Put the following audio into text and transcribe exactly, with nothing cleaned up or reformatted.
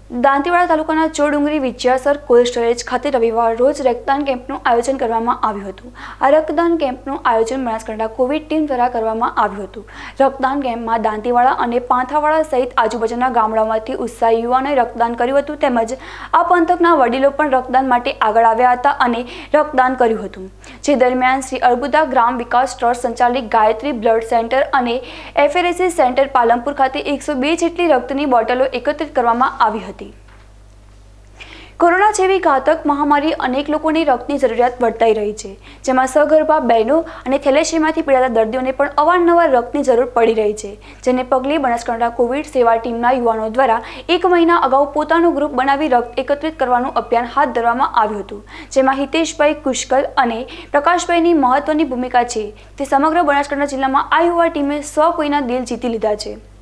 દાંતીવાડા તાલુકાના ચોડુંગરી વિદ્યાસર cold storage ખાતે રવિવાર રોજ રક્તદાન કેમ્પનું આયોજન કરવામાં આવ્યું હતું। આ રક્તદાન કેમ્પનું આયોજન બનાસકાંઠા કોવિડ ટીમ દ્વારા કરવામાં આવ્યું હતું। રક્તદાન કેમ્પમાં દાંતીવાડા અને પાંથાવાડા સહિત આજુબાજુના ગામડાઓમાંથી ઉત્સાહી યુવાનોએ રક્તદાન કર્યું હતું તેમજ આ પંથકના વડીલો પણ રક્તદાન માટે આગળ આવ્યા હતા અને રક્તદાન કર્યું હતું। જે દરમિયાન શ્રી અર્બુદા ગ્રામ વિકાસ ટ્રસ્ટ સંચાલિત ગાયત્રી બ્લડ સેન્ટર અને એફએરએસી સેન્ટર પાલનપુર ખાતે એકસો બે જેટલી રક્તની બોટલો એકત્રિત કરવામાં આવી હતી। કોરોના જેવી ઘાતક મહામારી અનેક લોકોની રક્તની જરૂરિયાત વર્તાઈ રહી છે, જેમાં સગર્ભા બહેનો અને થેલેસેમિયાથી પીડાતા દર્દીઓને પણ અવારનવાર રક્તની જરૂર પડી રહી છે। જેને પગલે બનાસકાંઠા કોવિડ સેવા ટીમના યુવાનો દ્વારા એક મહિના અગાઉ પોતાનું ગ્રુપ બનાવી રક્ત એકત્રિત કરવાનું અભિયાન હાથ ધરવામાં આવ્યું હતું, જેમાં હિતેશભાઈ કુશકલ અને પ્રકાશભાઈની મહત્વની ભૂમિકા છે। તે સમગ્ર બનાસકાંઠા જિલ્લામાં આ યુવા ટીમે સો કોઈના દિલ જીતી લીધા છે।